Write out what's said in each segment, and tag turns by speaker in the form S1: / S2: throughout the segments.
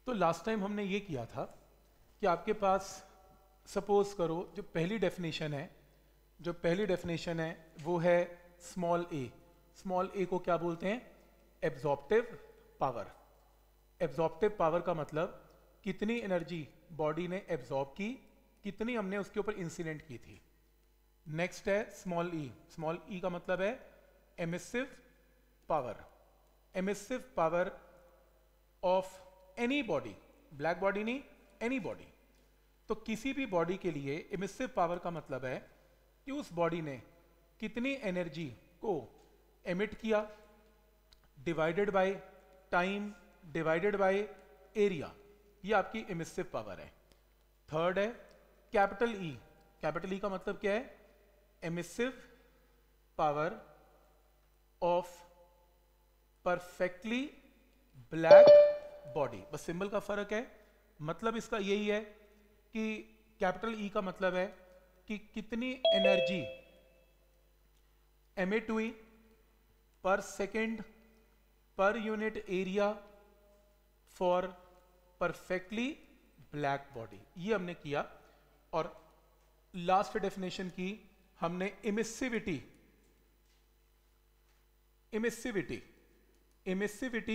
S1: तो last time हमने ये किया था कि आपके पास सपोज करो जो पहली डेफिनेशन है वो है स्मॉल ए को क्या बोलते हैं? Absorptive power. एब्जॉर्प्टिव पावर का मतलब कितनी एनर्जी बॉडी ने एब्जॉर्ब की, कितनी हमने उसके ऊपर इंसिडेंट की थी। नेक्स्ट है स्मॉल ई का मतलब है emissive power. Emissive power of any body, black body नहीं, एनी बॉडी। तो किसी भी बॉडी के लिए एमिसिव पावर का मतलब है कि उस बॉडी ने कितनी एनर्जी को एमिट किया divided by time divided by area, ये आपकी एमिसिव पावर है। थर्ड है कैपिटल ई का मतलब क्या है? Emissive power of perfectly black body. बस सिंबल का फर्क है, मतलब इसका यही है कि कैपिटल ई का मतलब है कि कितनी एनर्जी एमिट हुई पर सेकेंड पर unit area for perfectly black body. ये हमने किया। और लास्ट डेफिनेशन की हमने इमिसिविटी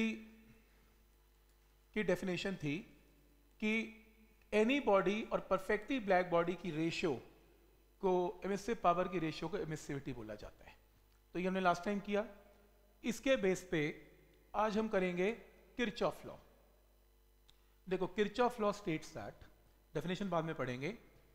S1: की डेफिनेशन थी कि एनी बॉडी और परफेक्टली ब्लैक बॉडी की रेशियो को, एमिसिव पावर की रेशियो को एमिसिविटी बोला जाता है। तो ये हमने लास्ट टाइम किया। इसके बेस पे आज हम करेंगे किरचॉफ लॉ। देखो Kirchhoff law states that, definition बाद में पढ़ेंगे,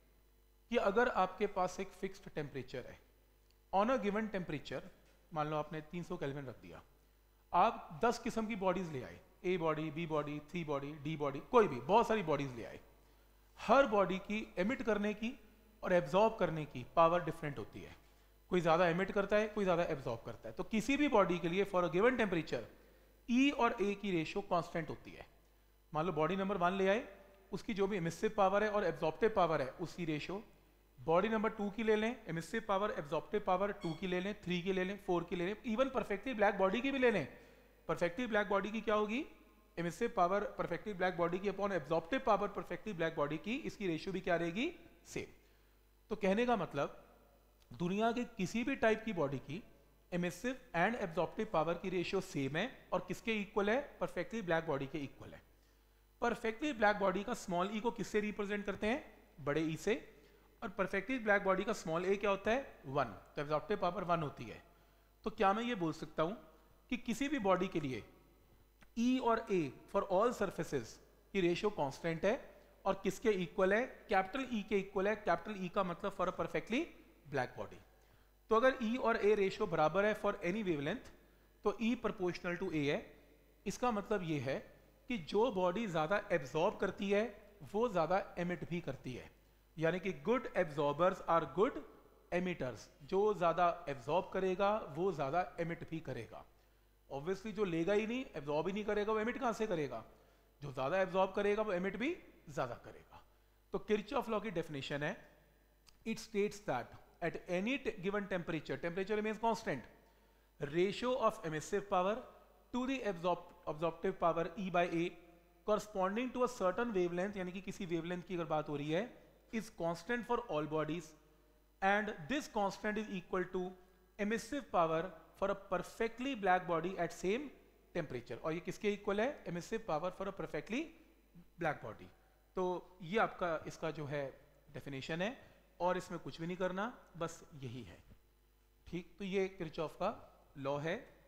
S1: कि अगर आपके पास एक फिक्स्ड टेम्परेचर है, ऑन अ गिवन टेम्परेचर, मान लो आपने 300 केल्विन रख दिया, आप 10 किस्म की बॉडीज ले आए, A body, B body, C body, D body, कोई भी बहुत सारी बॉडीज ले आए। हर बॉडी की एमिट करने की और एब्जॉर्ब करने की पावर डिफरेंट होती है। कोई ज्यादा एमिट करता है, कोई ज्यादा एब्जॉर्ब करता है। तो किसी भी बॉडी के लिए for a given temperature E और ए की रेशियो कांस्टेंट होती है। मान लो बॉडी नंबर 1 ले आए, उसकी जो भी एमिसिव पावर है और एब्जॉर्प्टिव पावर है उसकी रेशियो। बॉडी नंबर 2 की ले लें, एमिसिव पावर एब्जॉर्प्टिव पावर 2 की ले लें, 3 की ले लें, 4 की ले लें, इवन परफेक्टली ब्लैक बॉडी की भी ले लें। परफेक्टली ब्लैक बॉडी की क्या होगी? Emissive power perfectly black body की upon absorptive power perfectly black body की, इसकी रेशियो भी क्या रहेगी? सेम। तो कहने का मतलब दुनिया के किसी भी टाइप की बॉडी की एमिसिव एंड एब्जॉर्प्टिव पावर की रेशियो सेम है। और किसके इक्वल है? परफेक्टली ब्लैक बॉडी के इक्वल है। परफेक्टली ब्लैक बॉडी का स्मॉल ई को किससे रिप्रेजेंट करते हैं? बड़े ई से। और परफेक्टली ब्लैक बॉडी का स्मॉल ए क्या होता है? 1। तो एब्जॉर्प्टिव पावर 1 होती है। तो क्या मैं ये बोल सकता हूं कि किसी भी बॉडी के लिए ई और ए फॉर ऑल सर्फेसेस की रेशियो कांस्टेंट है और किसके इक्वल है? कैपिटल ई के इक्वल है। कैपिटल ई का मतलब for a perfectly black body. तो अगर ई और ए रेशियो बराबर है फॉर एनी वेवलेंथ, तो ई प्रोपोर्शनल टू ए है। इसका मतलब ये है कि जो बॉडी ज्यादा एब्जॉर्ब करती है वो ज्यादा एमिट भी करती है। यानी कि good absorbers are good emitters. जो ज्यादा एब्जॉर्ब करेगा वो ज्यादा एमिट भी करेगा। ऑब्वियसली जो लेगा ही नहीं, एब्जॉर्ब ही नहीं करेगा, वो एमिट कहां से करेगा? जो ज्यादा एब्जॉर्ब करेगा वो एमिट भी ज्यादा करेगा। तो किरचॉफ लॉ की डेफिनेशन है, it states that at any given temperature remains constant, ratio of emissive power to the absorptive power E by A corresponding to a certain wavelength, यानी कि किसी wavelength की अगर बात हो रही है, is constant for all bodies and this constant is equal to emissive power for a perfectly black body at same temperature। और ये किसके इक्वल है? emissive power for a perfectली black body। तो ये आपका इसका जो है डेफिनेशन है और इसमें कुछ भी नहीं करना, बस यही है। ठीक, तो ये किरचॉफ का लॉ है।